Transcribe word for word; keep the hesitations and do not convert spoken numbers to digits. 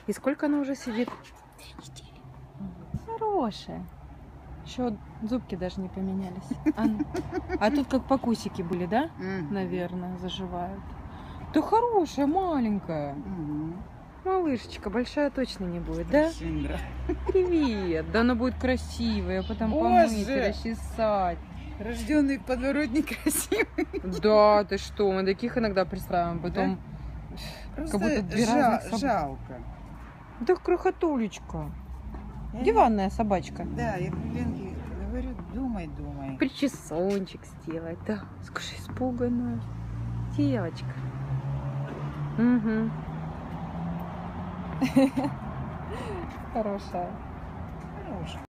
И сколько она уже сидит? Три недели. Хорошая. Еще зубки даже не поменялись. А, ну. А тут как покусики были, да? Мгм. Наверное, заживают. Да хорошая, маленькая. Мгм. Малышечка, большая точно не будет, да? Синдра. Привет. Да она будет красивая, потом Боже! помыть и расчесать. Рожденный в подворотне красивый. Да, ты что, мы таких иногда представим, потом Просто как будто две жа- разных собаки. жалко. Да крохотулечка. Я Диванная собачка. не- Да, я Ленке говорю, думай, думай. Причесончик сделать, да. Скажи, испуганная. Девочка. Угу. Хорошая. Хорошая.